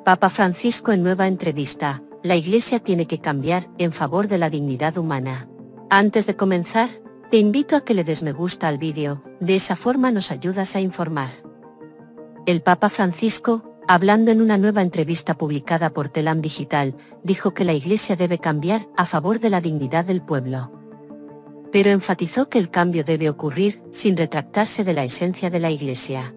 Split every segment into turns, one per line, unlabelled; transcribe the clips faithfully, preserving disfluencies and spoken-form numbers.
Papa Francisco en nueva entrevista: la Iglesia tiene que cambiar en favor de la dignidad humana. Antes de comenzar, te invito a que le des me gusta al vídeo, de esa forma nos ayudas a informar. El Papa Francisco, hablando en una nueva entrevista publicada por Telam Digital, dijo que la Iglesia debe cambiar a favor de la dignidad del pueblo. Pero enfatizó que el cambio debe ocurrir sin retractarse de la esencia de la Iglesia.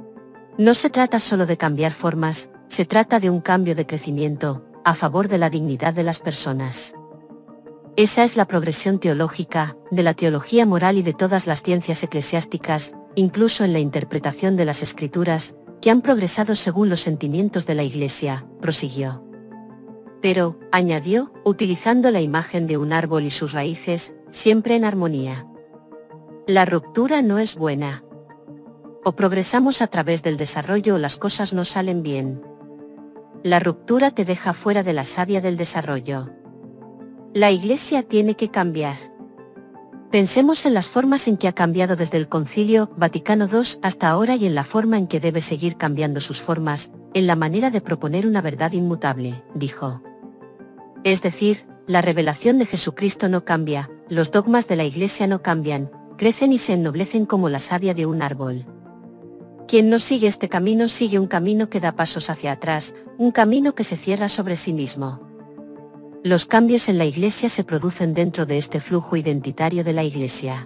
No se trata solo de cambiar formas, se trata de un cambio de crecimiento, a favor de la dignidad de las personas. Esa es la progresión teológica, de la teología moral y de todas las ciencias eclesiásticas, incluso en la interpretación de las Escrituras, que han progresado según los sentimientos de la Iglesia, prosiguió. Pero, añadió, utilizando la imagen de un árbol y sus raíces, siempre en armonía. La ruptura no es buena. O progresamos a través del desarrollo o las cosas no salen bien. La ruptura te deja fuera de la savia del desarrollo. La Iglesia tiene que cambiar. Pensemos en las formas en que ha cambiado desde el Concilio Vaticano segundo hasta ahora y en la forma en que debe seguir cambiando sus formas, en la manera de proponer una verdad inmutable, dijo. Es decir, la revelación de Jesucristo no cambia, los dogmas de la Iglesia no cambian, crecen y se ennoblecen como la savia de un árbol. Quien no sigue este camino sigue un camino que da pasos hacia atrás, un camino que se cierra sobre sí mismo. Los cambios en la Iglesia se producen dentro de este flujo identitario de la Iglesia.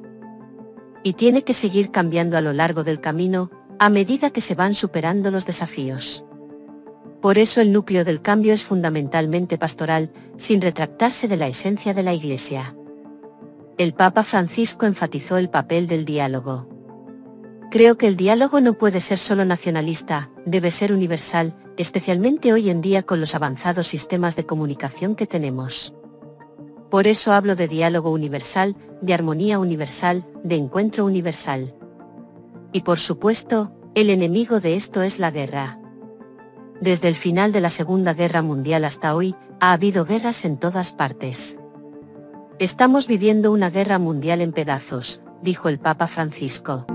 Y tiene que seguir cambiando a lo largo del camino, a medida que se van superando los desafíos. Por eso el núcleo del cambio es fundamentalmente pastoral, sin retractarse de la esencia de la Iglesia. El Papa Francisco enfatizó el papel del diálogo. Creo que el diálogo no puede ser solo nacionalista, debe ser universal, especialmente hoy en día con los avanzados sistemas de comunicación que tenemos. Por eso hablo de diálogo universal, de armonía universal, de encuentro universal. Y por supuesto, el enemigo de esto es la guerra. Desde el final de la Segunda Guerra Mundial hasta hoy, ha habido guerras en todas partes. Estamos viviendo una guerra mundial en pedazos, dijo el Papa Francisco.